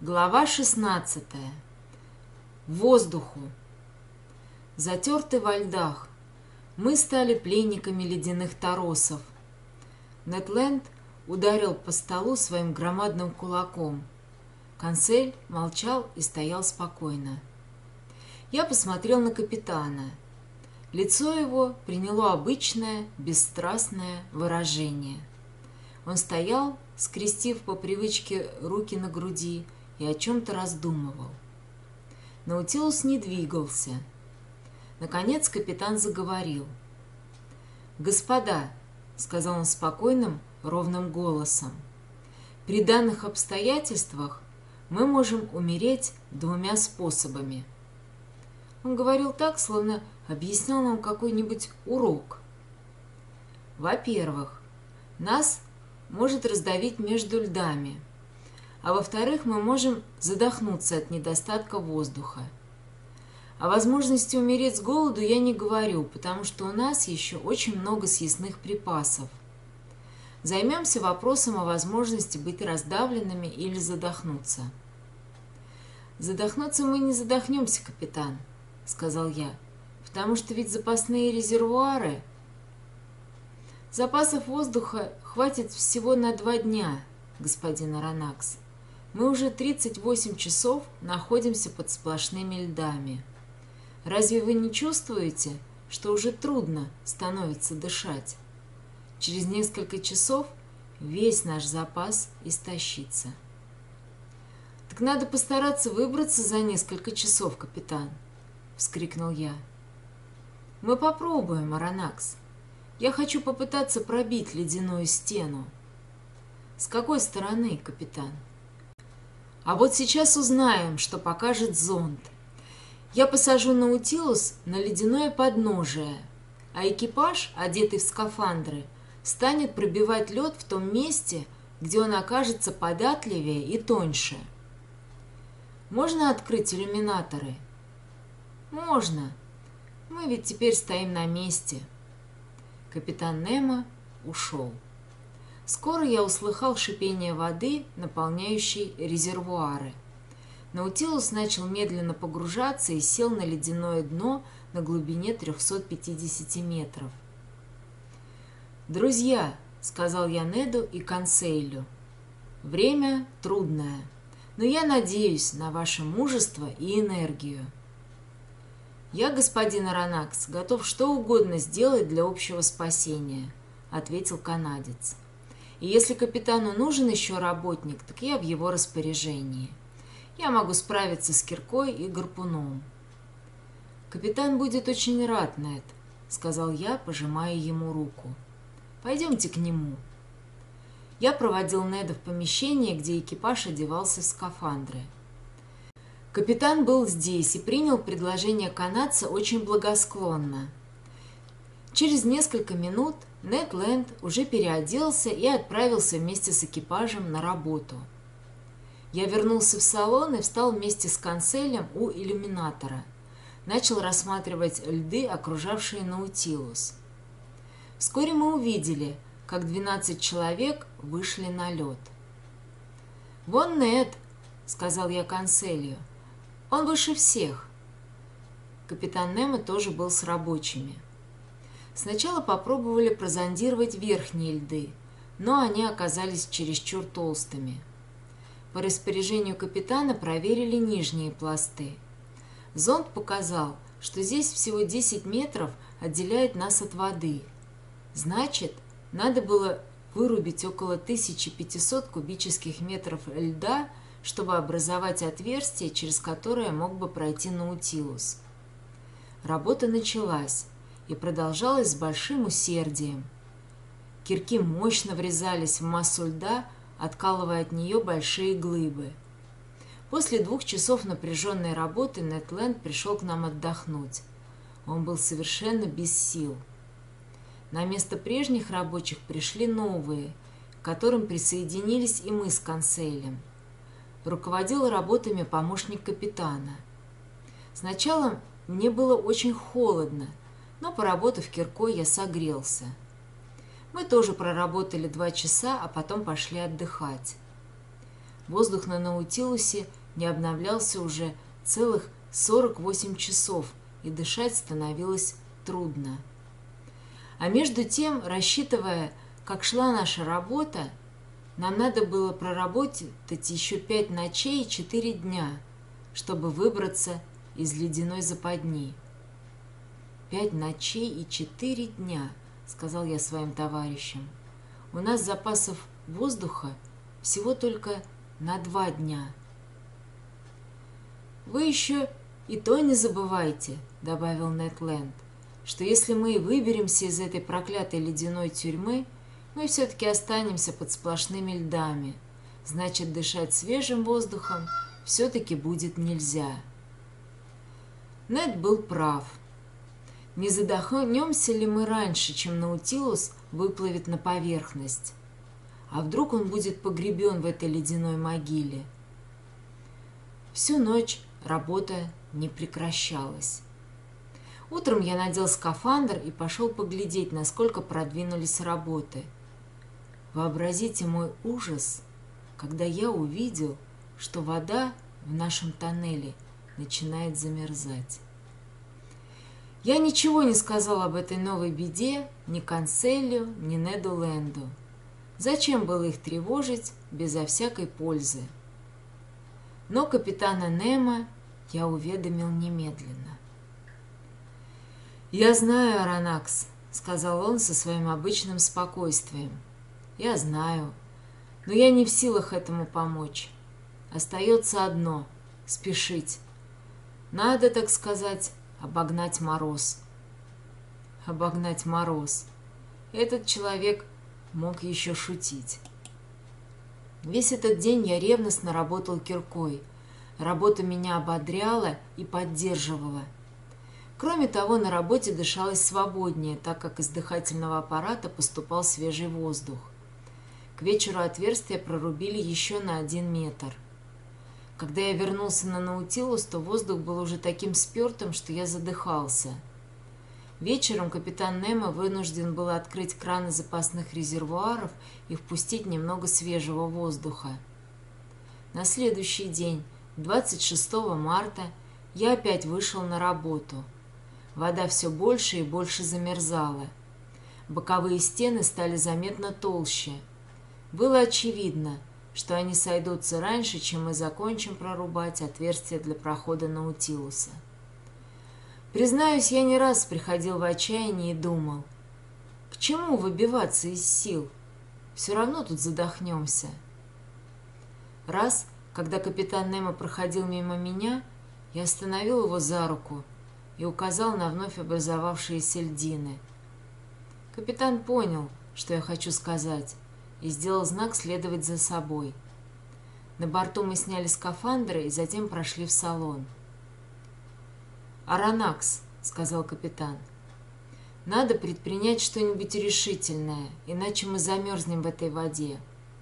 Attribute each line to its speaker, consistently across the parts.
Speaker 1: Глава 16. Воздуху. Затерты во льдах. Мы стали пленниками ледяных торосов. Нед Ленд ударил по столу своим громадным кулаком. Консель молчал и стоял спокойно. Я посмотрел на капитана. Лицо его приняло обычное, бесстрастное выражение. Он стоял, скрестив по привычке руки на груди, и о чем-то раздумывал. Наутилус не двигался. Наконец капитан заговорил. «Господа», — сказал он спокойным, ровным голосом, — «при данных обстоятельствах мы можем умереть двумя способами». Он говорил так, словно объяснял нам какой-нибудь урок. Во-первых, нас может раздавить между льдами, а во-вторых, мы можем задохнуться от недостатка воздуха. О возможности умереть с голоду я не говорю, потому что у нас еще очень много съестных припасов. Займемся вопросом о возможности быть раздавленными или задохнуться. «Задохнуться мы не задохнемся, капитан», — сказал я, — «потому что ведь запасные резервуары...» «Запасов воздуха хватит всего на 2 дня, господин Аронакс. Мы уже 38 часов находимся под сплошными льдами. Разве вы не чувствуете, что уже трудно становится дышать? Через несколько часов весь наш запас истощится». «Так надо постараться выбраться за несколько часов, капитан», — вскрикнул я. «Мы попробуем, Аронакс. Я хочу попытаться пробить ледяную стену». «С какой стороны, капитан?» «А вот сейчас узнаем, что покажет зонд. Я посажу Наутилус на ледяное подножие, а экипаж, одетый в скафандры, станет пробивать лед в том месте, где он окажется податливее и тоньше». «Можно открыть иллюминаторы?» «Можно. Мы ведь теперь стоим на месте». Капитан Немо ушел. Скоро я услыхал шипение воды, наполняющей резервуары. Наутилус начал медленно погружаться и сел на ледяное дно на глубине 350 метров. «Друзья», — сказал я Неду и Консейлю, — «время трудное, но я надеюсь на ваше мужество и энергию». «Я, господин Аронакс, готов что угодно сделать для общего спасения», — ответил канадец. «И если капитану нужен еще работник, так я в его распоряжении. Я могу справиться с киркой и гарпуном». «Капитан будет очень рад, Нед», — сказал я, пожимая ему руку. «Пойдемте к нему». Я проводил Неда в помещение, где экипаж одевался в скафандры. Капитан был здесь и принял предложение канадца очень благосклонно. Через несколько минут Нед Ленд уже переоделся и отправился вместе с экипажем на работу. Я вернулся в салон и встал вместе с Конселем у иллюминатора. Начал рассматривать льды, окружавшие Наутилус. Вскоре мы увидели, как 12 человек вышли на лед. «Вон Нед», — сказал я Конселью, — «он выше всех». Капитан Немо тоже был с рабочими. Сначала попробовали прозондировать верхние льды, но они оказались чересчур толстыми. По распоряжению капитана проверили нижние пласты. Зонд показал, что здесь всего 10 метров отделяет нас от воды. Значит, надо было вырубить около 1500 кубических метров льда, чтобы образовать отверстие, через которое мог бы пройти Наутилус. Работа началась и продолжалась с большим усердием. Кирки мощно врезались в массу льда, откалывая от нее большие глыбы. После 2 часов напряженной работы Нед Ленд пришел к нам отдохнуть. Он был совершенно без сил. На место прежних рабочих пришли новые, к которым присоединились и мы с Конселем. Руководил работами помощник капитана. Сначала мне было очень холодно, но, поработав киркой, я согрелся. Мы тоже проработали 2 часа, а потом пошли отдыхать. Воздух на Наутилусе не обновлялся уже целых 48 часов, и дышать становилось трудно. А между тем, рассчитывая, как шла наша работа, нам надо было проработать еще 5 ночей и 4 дня, чтобы выбраться из ледяной западни. 5 ночей и 4 дня, сказал я своим товарищам. У нас запасов воздуха всего только на 2 дня. Вы еще и то не забывайте, добавил Нед Ленд, что если мы и выберемся из этой проклятой ледяной тюрьмы, мы все-таки останемся под сплошными льдами. Значит, дышать свежим воздухом все-таки будет нельзя. Нед был прав. Не задохнемся ли мы раньше, чем Наутилус выплывет на поверхность? А вдруг он будет погребен в этой ледяной могиле? Всю ночь работа не прекращалась. Утром я надел скафандр и пошел поглядеть, насколько продвинулись работы. Вообразите мой ужас, когда я увидел, что вода в нашем тоннеле начинает замерзать. Я ничего не сказал об этой новой беде ни Канцелю, ни Неду Ленду. Зачем было их тревожить безо всякой пользы? Но капитана Немо я уведомил немедленно. «Я знаю, Аронакс», — сказал он со своим обычным спокойствием. «Я знаю, но я не в силах этому помочь. Остается одно — спешить. Надо, так сказать, обогнать мороз». Обогнать мороз. Этот человек мог еще шутить. Весь этот день я ревностно работал киркой. Работа меня ободряла и поддерживала. Кроме того, на работе дышалось свободнее, так как из дыхательного аппарата поступал свежий воздух. К вечеру отверстие прорубили еще на 1 метр. Когда я вернулся на Наутилус, то воздух был уже таким спертым, что я задыхался. Вечером капитан Немо вынужден был открыть краны запасных резервуаров и впустить немного свежего воздуха. На следующий день, 26 марта, я опять вышел на работу. Вода все больше и больше замерзала. Боковые стены стали заметно толще. Было очевидно, что они сойдутся раньше, чем мы закончим прорубать отверстие для прохода Наутилуса. Признаюсь, я не раз приходил в отчаяние и думал, к чему выбиваться из сил? Все равно тут задохнемся. Раз, когда капитан Немо проходил мимо меня, я остановил его за руку и указал на вновь образовавшиеся льдины. Капитан понял, что я хочу сказать, и сделал знак следовать за собой. На борту мы сняли скафандры и затем прошли в салон. «Аронакс», — сказал капитан, — «надо предпринять что-нибудь решительное, иначе мы замерзнем в этой воде».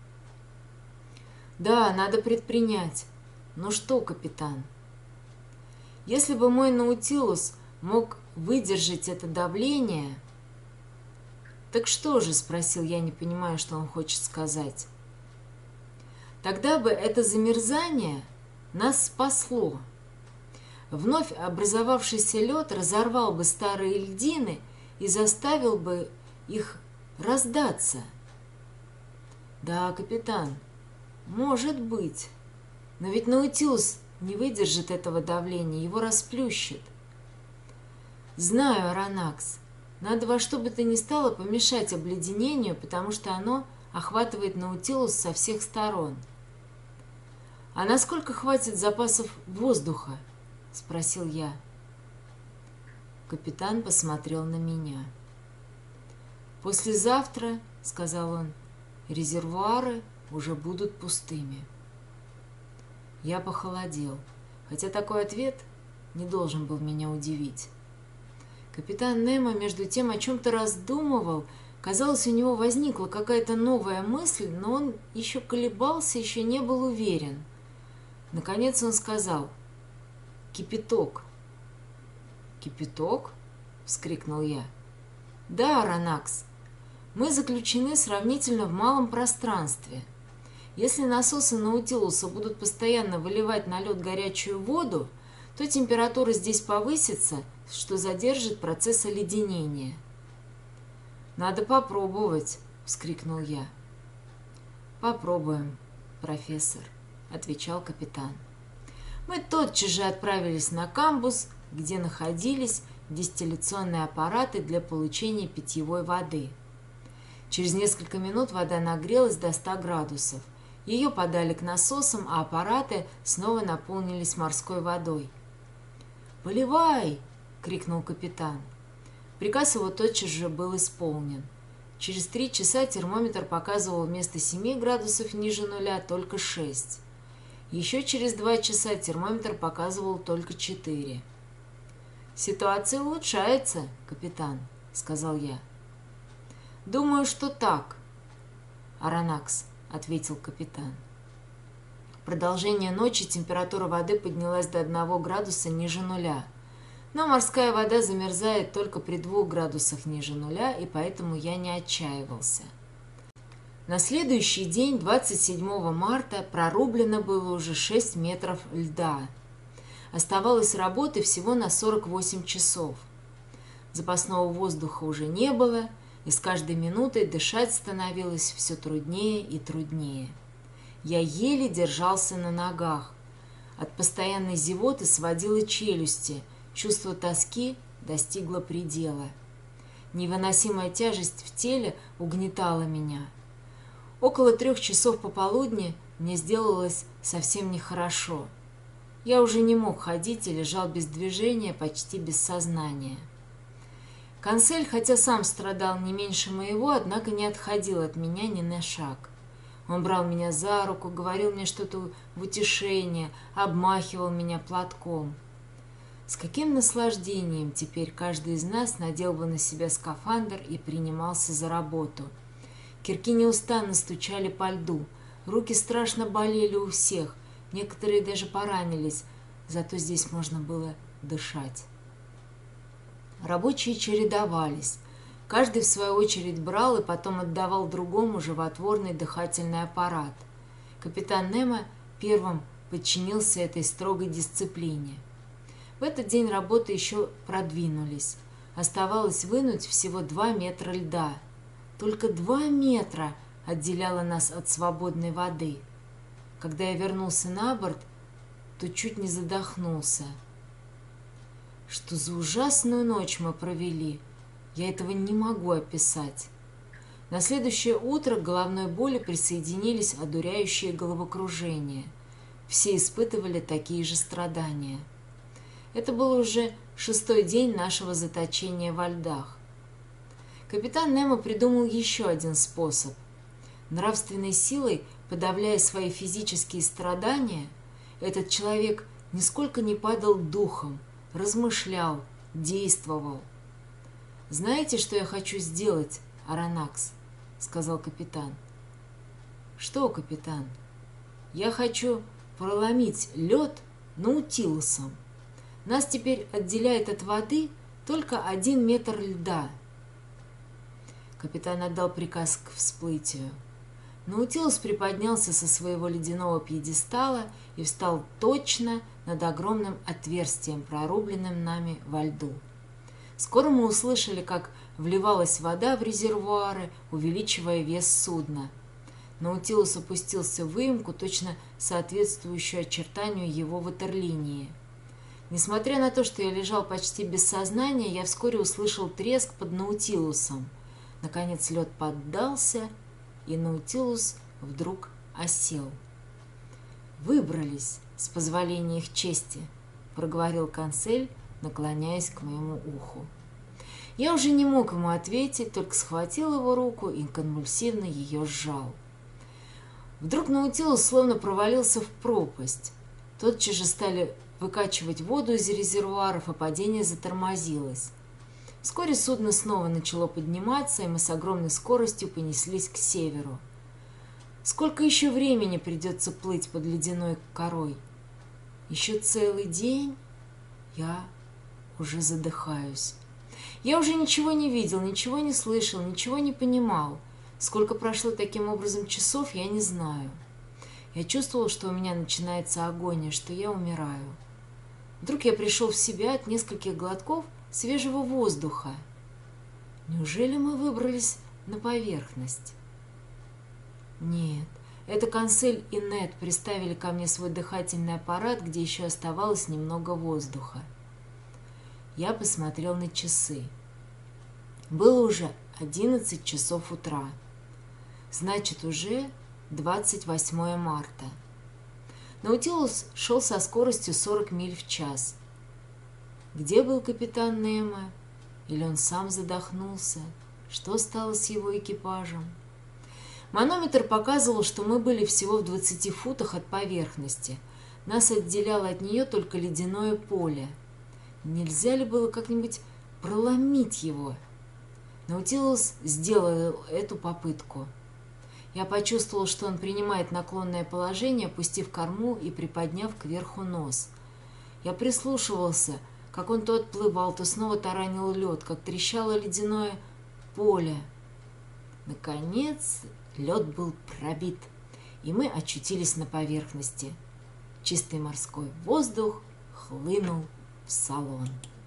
Speaker 1: «Да, надо предпринять. Но что, капитан?» «Если бы мой Наутилус мог выдержать это давление...» «Так что же?» — спросил я, не понимая, что он хочет сказать. «Тогда бы это замерзание нас спасло. Вновь образовавшийся лед разорвал бы старые льдины и заставил бы их раздаться». «Да, капитан, может быть. Но ведь Наутилус не выдержит этого давления, его расплющит». «Знаю, Аронакс. Надо во что бы то ни стало помешать обледенению, потому что оно охватывает Наутилус со всех сторон». «А насколько хватит запасов воздуха?» — спросил я. Капитан посмотрел на меня. «Послезавтра, — сказал он, — резервуары уже будут пустыми». Я похолодел, хотя такой ответ не должен был меня удивить. Капитан Немо между тем о чем-то раздумывал. Казалось, у него возникла какая-то новая мысль, но он еще колебался, еще не был уверен. Наконец он сказал: «Кипяток». «Кипяток?» — вскрикнул я. «Да, Аронакс, мы заключены сравнительно в малом пространстве. Если насосы Наутилуса будут постоянно выливать на лед горячую воду, то температура здесь повысится, что задержит процесс оледенения. «Надо попробовать!» – вскрикнул я. «Попробуем, профессор», – отвечал капитан. Мы тотчас же отправились на камбус, где находились дистилляционные аппараты для получения питьевой воды. Через несколько минут вода нагрелась до 100 градусов. Ее подали к насосам, а аппараты снова наполнились морской водой. «Поливай!» – крикнул капитан. Приказ его тотчас же был исполнен. Через 3 часа термометр показывал вместо 7 градусов ниже нуля только 6. Еще через 2 часа термометр показывал только 4. «Ситуация улучшается, капитан», — сказал я. «Думаю, что так, Аронакс», — ответил капитан. В продолжение ночи температура воды поднялась до 1 градуса ниже нуля, но морская вода замерзает только при 2 градусах ниже нуля, и поэтому я не отчаивался. На следующий день, 27 марта, прорублено было уже 6 метров льда. Оставалось работы всего на 48 часов. Запасного воздуха уже не было, и с каждой минутой дышать становилось все труднее и труднее. Я еле держался на ногах. От постоянной зевоты сводило челюсти, чувство тоски достигло предела. Невыносимая тяжесть в теле угнетала меня. Около 3 часов пополудни мне сделалось совсем нехорошо. Я уже не мог ходить и лежал без движения, почти без сознания. Консель, хотя сам страдал не меньше моего, однако не отходил от меня ни на шаг. Он брал меня за руку, говорил мне что-то в утешение, обмахивал меня платком. С каким наслаждением теперь каждый из нас надел бы на себя скафандр и принимался за работу. Кирки неустанно стучали по льду, руки страшно болели у всех, некоторые даже поранились, зато здесь можно было дышать. Рабочие чередовались, каждый в свою очередь брал и потом отдавал другому животворный дыхательный аппарат. Капитан Немо первым подчинился этой строгой дисциплине. В этот день работы еще продвинулись. Оставалось вынуть всего 2 метра льда. Только 2 метра отделяло нас от свободной воды. Когда я вернулся на борт, то чуть не задохнулся. Что за ужасную ночь мы провели, я этого не могу описать. На следующее утро к головной боли присоединились одуряющие головокружения. Все испытывали такие же страдания. Это был уже 6-й день нашего заточения во льдах. Капитан Немо придумал еще один способ. Нравственной силой, подавляя свои физические страдания, этот человек нисколько не падал духом, размышлял, действовал. «Знаете, что я хочу сделать, Аронакс?» — сказал капитан. «Что, капитан?» «Я хочу проломить лед Наутилусом. Нас теперь отделяет от воды только 1 метр льда». Капитан отдал приказ к всплытию. Наутилус приподнялся со своего ледяного пьедестала и встал точно над огромным отверстием, прорубленным нами во льду. Скоро мы услышали, как вливалась вода в резервуары, увеличивая вес судна. Наутилус опустился в выемку, точно соответствующую очертанию его ватерлинии. Несмотря на то, что я лежал почти без сознания, я вскоре услышал треск под Наутилусом. Наконец лед поддался, и Наутилус вдруг осел. «Выбрались, с позволения их чести», — проговорил Консель, наклоняясь к моему уху. Я уже не мог ему ответить, только схватил его руку и конвульсивно ее сжал. Вдруг Наутилус словно провалился в пропасть. Тотчас же стали выкачивать воду из резервуаров, и падение затормозилось. Вскоре судно снова начало подниматься, и мы с огромной скоростью понеслись к северу. Сколько еще времени придется плыть под ледяной корой? Еще целый день? Я уже задыхаюсь. Я уже ничего не видел, ничего не слышал, ничего не понимал. Сколько прошло таким образом часов, я не знаю. Я чувствовал, что у меня начинается агония, что я умираю. Вдруг я пришел в себя от нескольких глотков свежего воздуха. Неужели мы выбрались на поверхность? Нет, это Консель и Нед приставили ко мне свой дыхательный аппарат, где еще оставалось немного воздуха. Я посмотрел на часы. Было уже 11 часов утра. Значит, уже 28 марта. Наутилус шел со скоростью 40 миль в час. Где был капитан Немо? Или он сам задохнулся? Что стало с его экипажем? Манометр показывал, что мы были всего в 20 футах от поверхности. Нас отделяло от нее только ледяное поле. Нельзя ли было как-нибудь проломить его? Наутилус сделал эту попытку. Я почувствовал, что он принимает наклонное положение, опустив корму и приподняв кверху нос. Я прислушивался, как он то отплывал, то снова таранил лед, как трещало ледяное поле. Наконец, лед был пробит, и мы очутились на поверхности. Чистый морской воздух хлынул в салон.